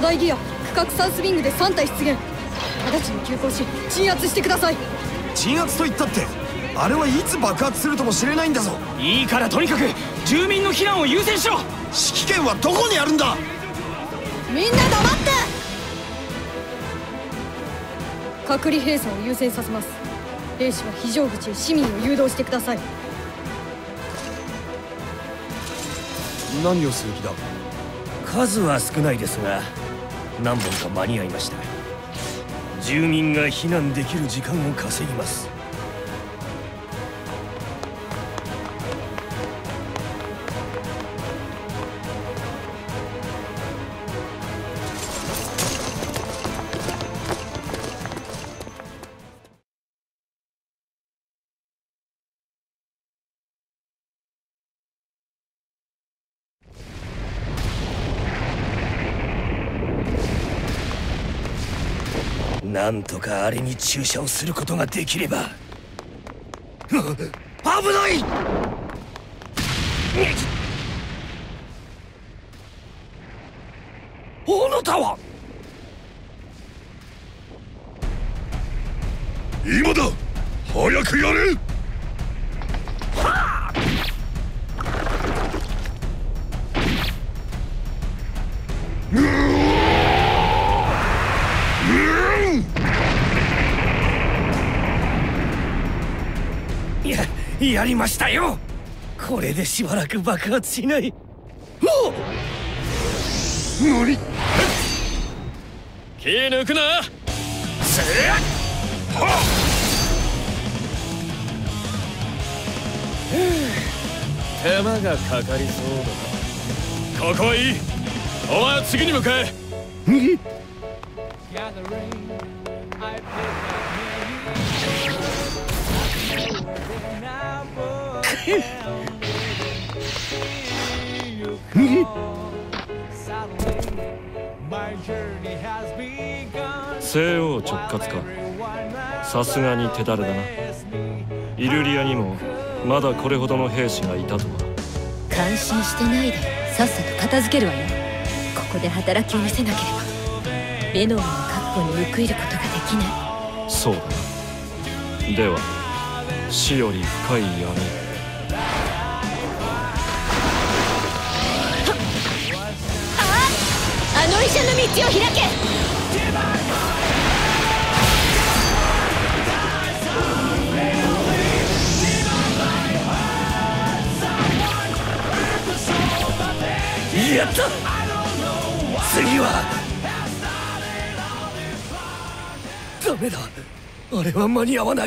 大ギア区画サウスウィングで3体出現。直ちに急行し鎮圧してください。 鎮圧と言ったってあれはいつ爆発するともしれないんだぞ。 いいからとにかく住民の避難を優先しろ。 指揮権はどこにあるんだ。 みんな黙って。隔離閉鎖を優先させます。兵士は非常口へ市民を誘導してください。 何をする気だ。 数は少ないですが何本か間に合いました。住民が避難できる時間を稼ぎます。なんとかあれに注射をすることができれば。危ない。あなたは。 今だ、早くやれ。 やりましたよ。これでしばらく爆発しない。 何。 気抜くな。手間がかかりそうだ。ここはいい。お前は次に向かえ。西欧直轄か。さすがに手だれだな。イルリアにもまだこれほどの兵士がいたとは。 感心してないでさっさと片付けるわよ。ここで働きを見せなければベノムの覚悟に報いることができない。 そうだな。では死より深い闇。 あの医者の道を開け。 やった。次はダメだ。あれは間に合わない。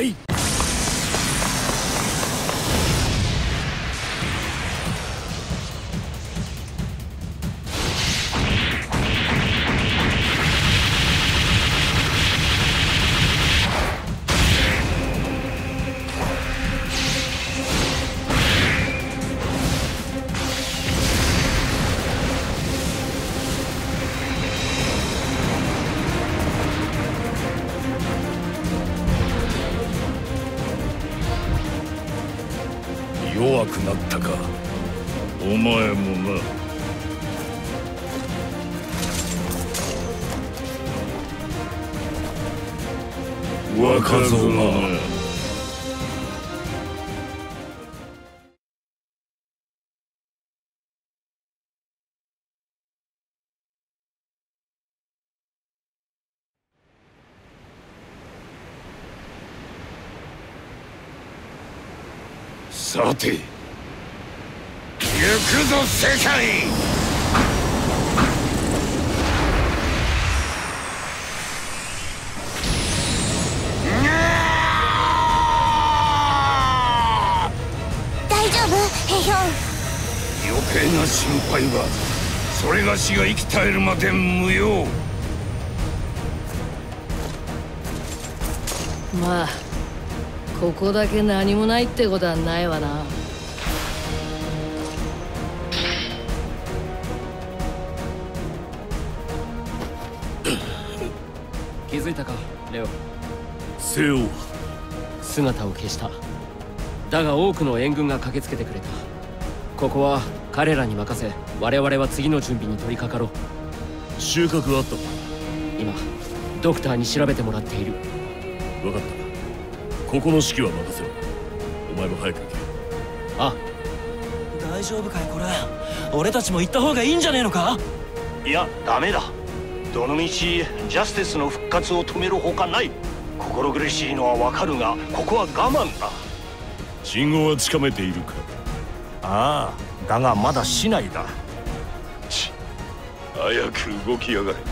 弱くなったか、お前もな。若造がな。さて、行くぞ世界。 大丈夫ヘヒョン。 余計な心配はそれがしが生き絶えるまで無用。 まあここだけ何もないってことはないわな。 気づいたかレオ。 セオは姿を消した。だが多くの援軍が駆けつけてくれた。ここは彼らに任せ、我々は次の準備に取り掛かろう。 収穫はあったのか？ 今ドクターに調べてもらっている。 分かった。ここの指揮は任せろ。お前も早く行け。 あ、 大丈夫かいこれ。俺たちも行った方がいいんじゃねえのか？ いや、ダメだ。どのみちジャスティスの復活を止めるほかない。心苦しいのはわかるが、ここは我慢だ。 信号はつかめているか？ ああ、だがまだ市内だ。 早く動きやがれ。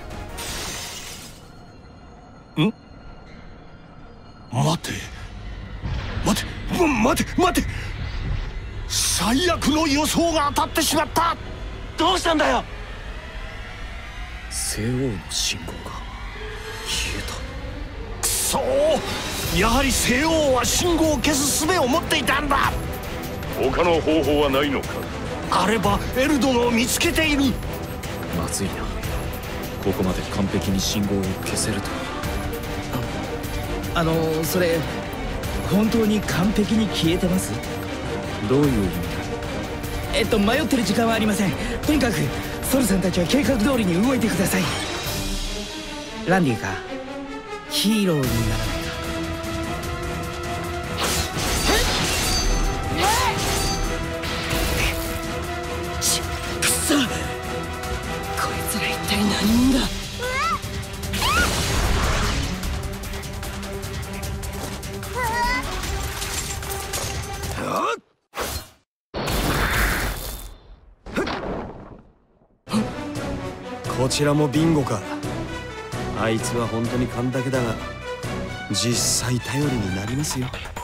待て、最悪の予想が当たってしまった。 どうしたんだよ。 西欧の信号が消えた。 くそー、やはり西欧は信号を消す術を持っていたんだ。 他の方法はないのか？ あればエルドンを見つけている。 まずいな。ここまで完璧に信号を消せるとは。 それ本当に完璧に消えてます？ どういう意味だ？ 迷ってる時間はありません。とにかくソルさんたちは計画通りに動いてください。ランディかヒーローにならないか。くそ、こいつら一体何者だ。 こちらもビンゴか。あいつは本当に勘だけだが実際頼りになりますよ。